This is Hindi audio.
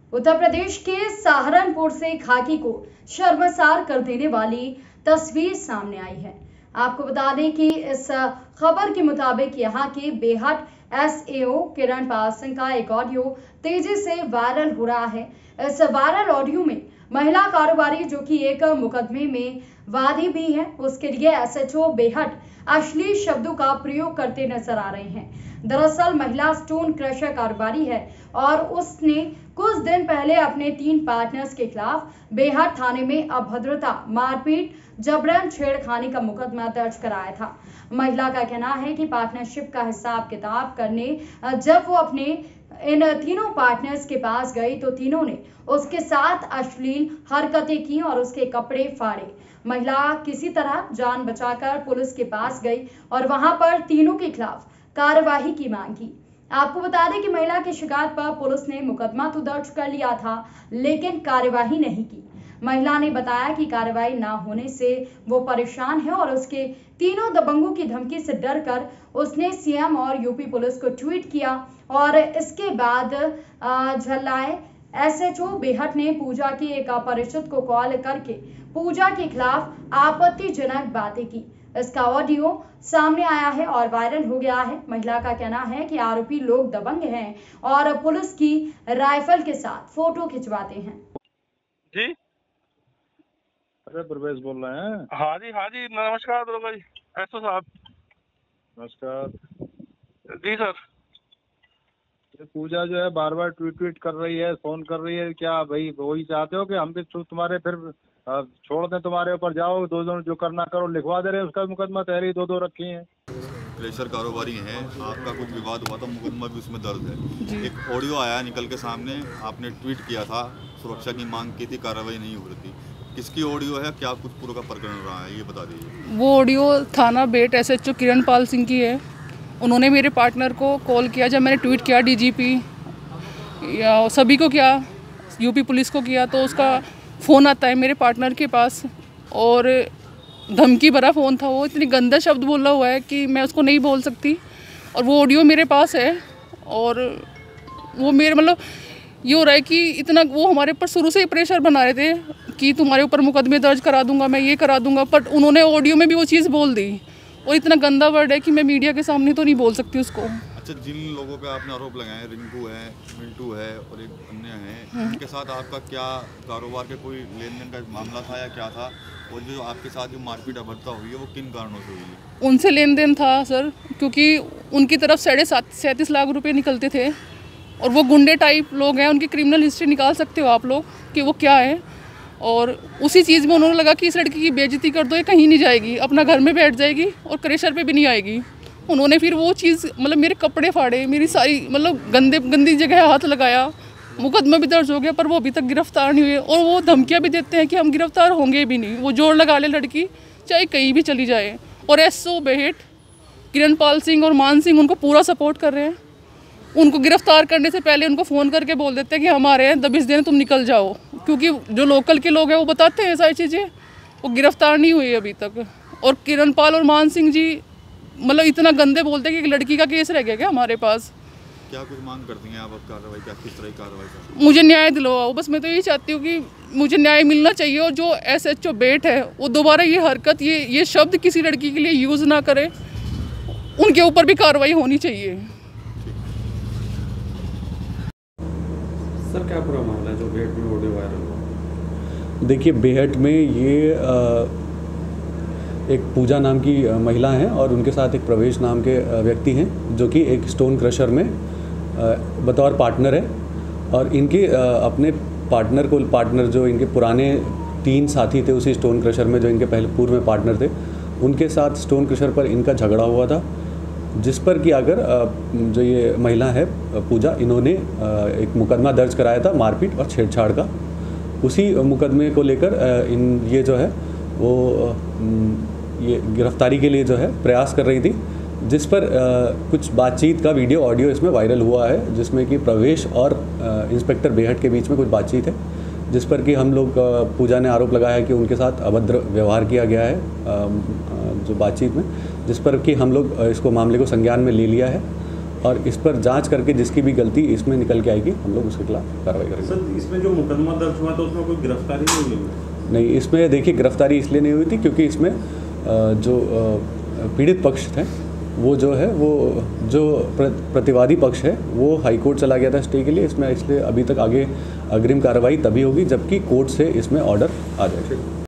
उत्तर प्रदेश के सहारनपुर से खाकी को शर्मसार कर देने वाली तस्वीर सामने आई है। आपको बता दें कि इस खबर के मुताबिक यहां के बेहट एसएओ किरण पाल सिंह का एक ऑडियो तेजी से वायरल हो रहा है। इस वायरल ऑडियो में महिला कारोबारी जो कि एक मुकदमे में वादी भी है, उसके लिए एसएचओ बेहट अश्लील शब्दों का प्रयोग करते नजर आ रहे हैं। दरअसल महिला स्टोन क्रशर कारोबारी है और उसने कुछ दिन पहले अपने 3 पार्टनर्स के खिलाफ बेहट थाने में अभद्रता, मारपीट, जबरन छेड़खानी का मुकदमा दर्ज कराया था। महिला का कहना है कि पार्टनरशिप का हिसाब किताब करने जब वो अपने इन तीनों पार्टनर्स के पास गई तो तीनों ने उसके साथ अश्लील हरकतें की और उसके कपड़े फाड़े। महिला किसी तरह जान बचाकर पुलिस के पास गई और वहां पर तीनों के खिलाफ कार्यवाही की मांग की। आपको बता दें कि महिला की शिकायत पर पुलिस ने मुकदमा तो दर्ज कर लिया था, लेकिन कार्यवाही नहीं की। महिला ने बताया कि कार्रवाई ना होने से वो परेशान है और उसके तीनों दबंगों की धमकी से डरकर उसने सीएम और यूपी पुलिस को ट्वीट किया और इसके बाद झल्लाए एसएचओ बेहट ने पूजा की एक अपरिचित को कॉल करके पूजा के खिलाफ आपत्तिजनक बातें की। इसका ऑडियो सामने आया है और वायरल हो गया है। महिला का कहना है कि आरोपी लोग दबंग हैं और पुलिस की राइफल के साथ फोटो खिंचवाते हैं। जी, अरे प्रवेश बोल रहे हैं। हाँ जी, नमस्कार दरोगा जी, एसओ साहब। नमस्कार जी सर। ये पूजा जो है बार बार ट्वीट कर रही है, फोन कर रही है, क्या भाई वही चाहते हो कि हम भी तुम्हारे फिर छोड़ दें, तुम्हारे ऊपर जाओ, दो जो करना करो, लिखवा दे रहे हैं। उसका मुकदमा तहरी दो रखी है। प्रेशर कारोबारी हैं, आपका कुछ विवाद हुआ था, मुकदमा भी उसमें दर्ज है। एक ऑडियो आया निकल के सामने, आपने ट्वीट किया था, सुरक्षा की मांग की थी, कार्रवाई नहीं हो रही थी। किसकी ऑडियो है, क्या कुछ पूरा का प्रकरण रहा है, ये बता दीजिए। वो ऑडियो थाना बेट एसएचओ किरण पाल सिंह की है। उन्होंने मेरे पार्टनर को कॉल किया जब मैंने ट्वीट किया, डीजीपी या सभी को किया, यूपी पुलिस को किया, तो उसका फ़ोन आता है मेरे पार्टनर के पास और धमकी भरा फ़ोन था। वो इतनी गंदा शब्द बोला हुआ है कि मैं उसको नहीं बोल सकती और वो ऑडियो मेरे पास है। और वो मेरे मतलब ये हो रहा है कि इतना वो हमारे ऊपर शुरू से ही प्रेशर बना रहे थे कि तुम्हारे ऊपर मुकदमे दर्ज करा दूंगा, मैं ये करा दूंगा, बट उन्होंने ऑडियो में भी वो चीज़ बोल दी और इतना गंदा वर्ड है कि मैं मीडिया के सामने तो नहीं बोल सकती उसको। अच्छा, जिन लोगों पे आपने आरोप लगाए, रिंकू है, मिंटू है और एक अन्य है, उनके साथ आपका क्या कारोबार के कोई लेन देन का मामला था या क्या था? और जो आपके साथ जो मारपीट अभद्रता हुई है वो किन कारणों से हुई है? उनसे लेन देन था सर, क्योंकि उनकी तरफ 37.5 लाख रुपए निकलते थे और वो गुंडे टाइप लोग हैं। उनकी क्रिमिनल हिस्ट्री निकाल सकते हो आप लोग कि वो क्या है। और उसी चीज़ में उन्होंने लगा कि इस लड़की की बेइज्जती कर दो, ये कहीं नहीं जाएगी, अपना घर में बैठ जाएगी और क्रेशर पे भी नहीं आएगी। उन्होंने फिर वो चीज़ मतलब मेरे कपड़े फाड़े, मेरी सारी मतलब गंदी जगह हाथ लगाया। मुकदमा भी दर्ज हो गया पर वो अभी तक गिरफ्तार नहीं हुए और वो धमकियाँ भी देते हैं कि हम गिरफ्तार होंगे भी नहीं। वो जोर लगा ले लड़की चाहे कहीं भी चली जाए। और एसओ बेहट, किरण पाल सिंह और मान सिंह उनको पूरा सपोर्ट कर रहे हैं। उनको गिरफ्तार करने से पहले उनको फ़ोन करके बोल देते हैं कि हम आ रहे हैं, 20 दिन तुम निकल जाओ, क्योंकि जो लोकल के लोग हैं वो बताते हैं सारी चीज़ें। वो गिरफ्तार नहीं हुई अभी तक। और किरण पाल और मान सिंह जी मतलब इतना गंदे बोलते हैं कि एक लड़की का केस रह गया क्या हमारे पास। क्या कुछ मांग करती हैं आप अब कार्रवाई, क्या किस तरह की कार्रवाई करती हैं? मुझे न्याय दिलवाओ, बस मैं तो यही चाहती हूँ कि मुझे न्याय मिलना चाहिए। और जो एसएचओ बेट है वो दोबारा ये हरकत, ये शब्द किसी लड़की के लिए यूज़ ना करे, उनके ऊपर भी कार्रवाई होनी चाहिए। सर क्या पूरा मामला है जो बेहट में ऑडियो वायरल हुआ? देखिए, बेहट में ये एक पूजा नाम की महिला हैं और उनके साथ एक प्रवेश नाम के व्यक्ति हैं जो कि एक स्टोन क्रशर में बतौर पार्टनर है। और इनके अपने पार्टनर जो इनके पुराने 3 साथी थे उसी स्टोन क्रशर में, जो इनके पहले पूर्व में पार्टनर थे, उनके साथ स्टोन क्रशर पर इनका झगड़ा हुआ था, जिस पर कि अगर जो ये महिला है पूजा, इन्होंने एक मुकदमा दर्ज कराया था मारपीट और छेड़छाड़ का। उसी मुकदमे को लेकर ये जो है वो ये गिरफ्तारी के लिए जो है प्रयास कर रही थी, जिस पर कुछ बातचीत का वीडियो ऑडियो इसमें वायरल हुआ है, जिसमें कि प्रवेश और इंस्पेक्टर बेहट के बीच में कुछ बातचीत है, जिस पर कि हम लोग पूजा ने आरोप लगाया है कि उनके साथ अभद्र व्यवहार किया गया है जो बातचीत में, जिस पर कि हम लोग इसको मामले को संज्ञान में ले लिया है और इस पर जांच करके जिसकी भी गलती इसमें निकल के आएगी हम लोग उसके खिलाफ कार्रवाई करेंगे। सर, इसमें जो मुकदमा दर्ज हुआ था उसमें कोई गिरफ्तारी नहीं हुई? नहीं, इसमें देखिए गिरफ्तारी इसलिए नहीं हुई थी क्योंकि इसमें जो पीड़ित पक्ष थे वो जो है वो जो प्रतिवादी पक्ष है वो हाई कोर्ट चला गया था स्टे के लिए। इसमें इसलिए अभी तक आगे अग्रिम कार्रवाई तभी होगी जबकि कोर्ट से इसमें ऑर्डर आ जाए।